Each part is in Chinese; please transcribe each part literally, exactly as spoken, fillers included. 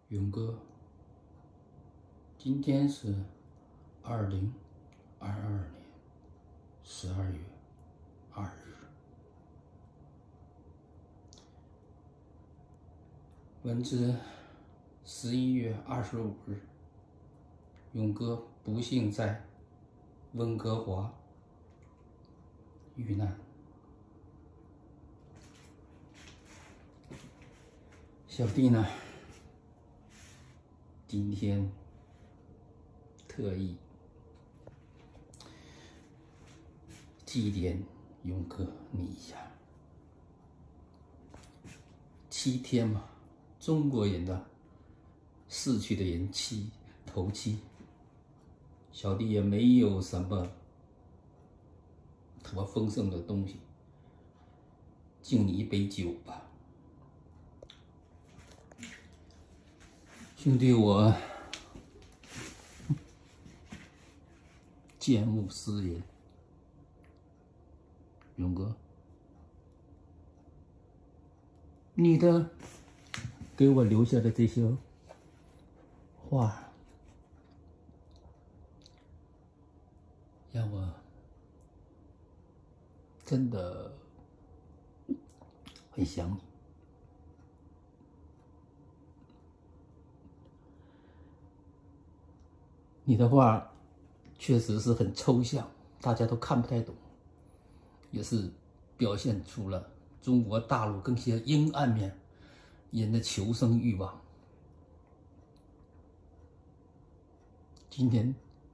勇哥，今天是二零二二年十二月二日，文至十一月二十五日，勇哥不幸在温哥华遇难。小弟呢，今天特意祭奠勇哥你一下。七天嘛，中国人的逝去的人七头七，小弟也没有什么特别丰盛的东西，敬你一杯酒吧。兄弟，我见物思人，勇哥，你的给我留下的这些话，让我真的很想你。你的话确实是很抽象，大家都看不太懂，也是表现出了中国大陆更些阴暗面人的求生欲望。今天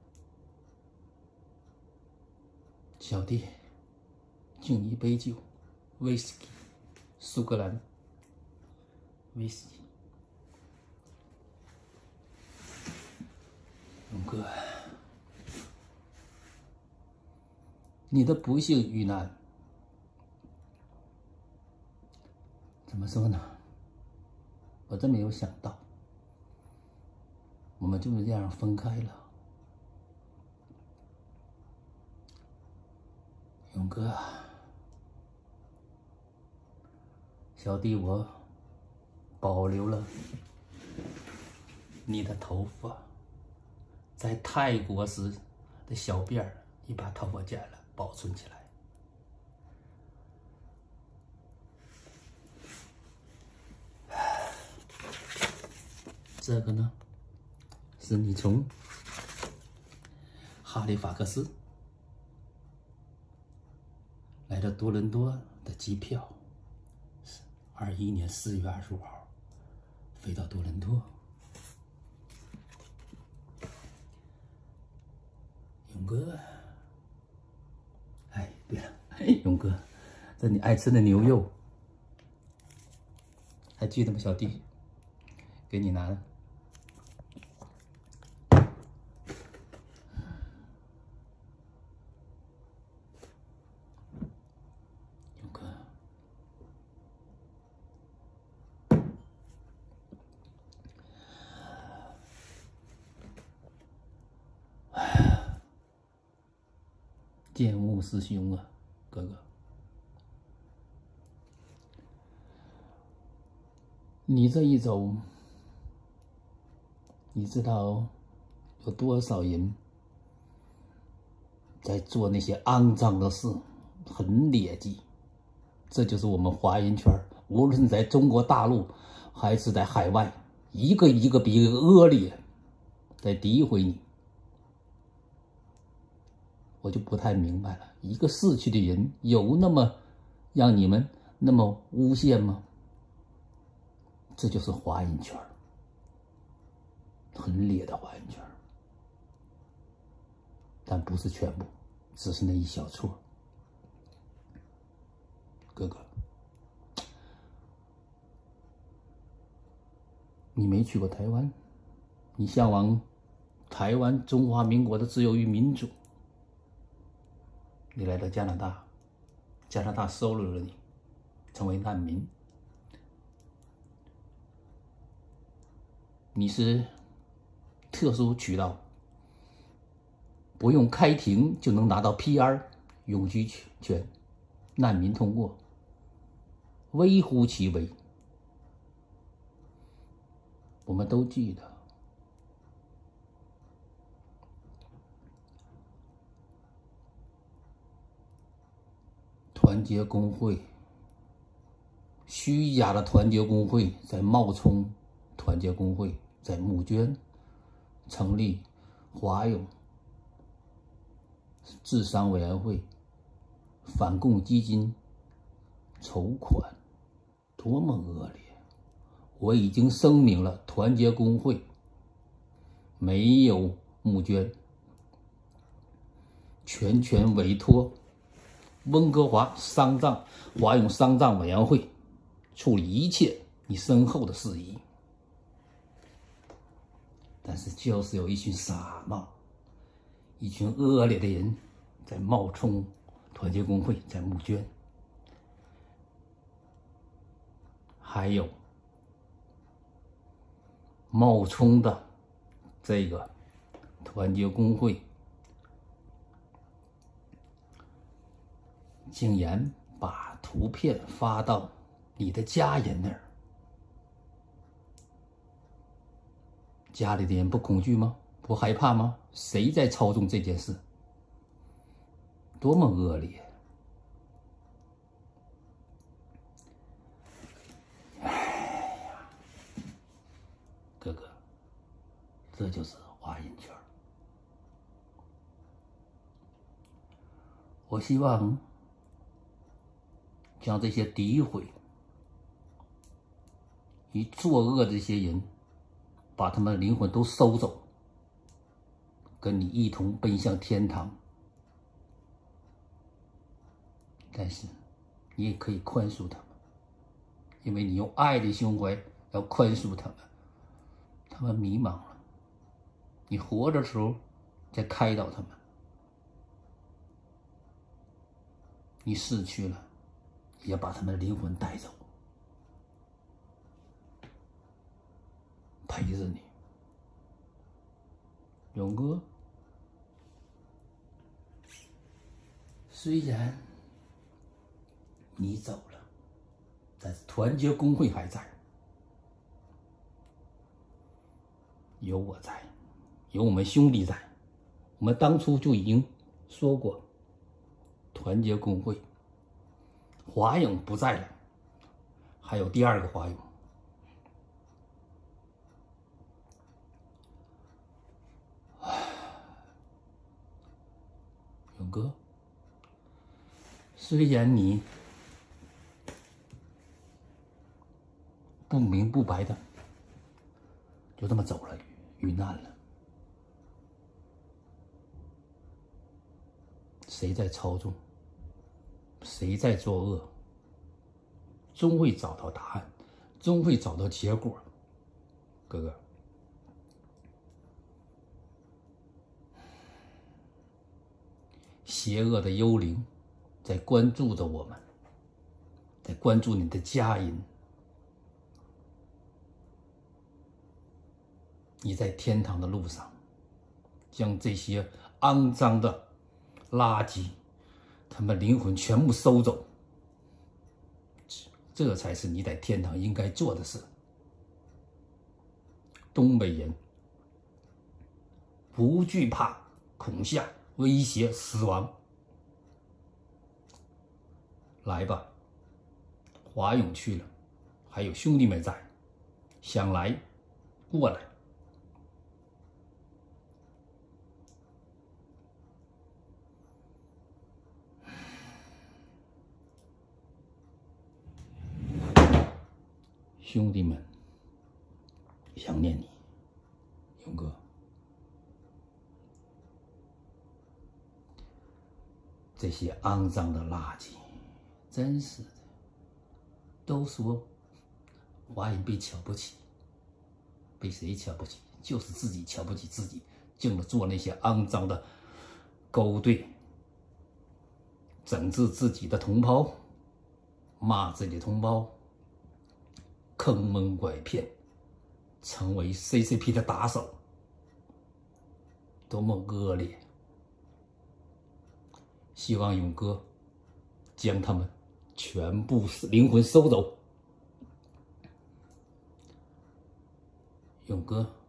小弟敬你一杯酒，威士忌，苏格兰威士忌。勇哥，你的不幸遇难，怎么说呢？我真没有想到，我们就是这样分开了。勇哥，小弟我保留了你的头发。在泰国时的小辫儿，你把头发剪了，保存起来。这个呢，是你从哈利法克斯来到多伦多的机票，二一年四月二十五号飞到多伦多。勇哥，哎，对了，勇哥，这你爱吃的牛肉，还记得吗？小弟给你拿了。勇哥，见物思兄啊，哥哥，你这一走，你知道有多少人在做那些肮脏的事，很劣迹。这就是我们华人圈，无论是在中国大陆还是在海外，一个一个比一个恶劣，在诋毁你。我就不太明白了，一个逝去的人有那么让你们那么诬陷吗？这就是华人圈，很烈的华人圈，但不是全部，只是那一小撮。哥哥，你没去过台湾，你向往台湾中华民国的自由与民主，你来到加拿大，加拿大收留了你，成为难民。你是特殊渠道，不用开庭就能拿到 P R 永居权，难民通过，微乎其微。 我们都记得。团结工会，虚假的团结工会，在冒充团结工会，在募捐，成立华勇治商委员会、反共基金筹款，多么恶劣！我已经声明了，团结工会没有募捐，全权委托温哥华商账华永商账委员会处理一切你身后的事宜。但是就是有一群傻帽，一群恶劣的人在冒充团结工会，在募捐，还有冒充的这个团结工会竟然把图片发到你的家人那儿，家里的人不恐惧吗？不害怕吗？谁在操纵这件事？多么恶劣！哎呀，哥哥，这就是华人圈。我希望将这些诋毁与作恶的这些人，把他们的灵魂都收走，跟你一同奔向天堂。但是你也可以宽恕他们，因为你用爱的胸怀要宽恕他们。他们迷茫了，你活着的时候再开导他们，你逝去了也要把他们的灵魂带走，陪着你。勇哥，虽然你走了，但是团结工会还在，有我在，有我们兄弟在。我们当初就已经说过，团结工会华勇不在了，还有第二个华勇。勇哥，虽然你不明不白的就这么走了，遇难了，谁在操纵，谁在作恶，终会找到答案，终会找到结果。哥哥，邪恶的幽灵在关注着我们，在关注你的家人。你在天堂的路上，将这些肮脏的垃圾，他们灵魂全部收走，这才是你在天堂应该做的事。东北人不惧怕恐吓、威胁、死亡。来吧，华勇去了，还有兄弟们在，想来过来。兄弟们，想念你，勇哥。这些肮脏的垃圾，真是的。都说华人被瞧不起，被谁瞧不起？就是自己瞧不起自己，净做那些肮脏的勾兑，整治自己的同胞，骂自己的同胞，坑蒙拐骗，成为 C C P 的打手，多么恶劣！希望勇哥将他们全部灵魂收走。 勇哥。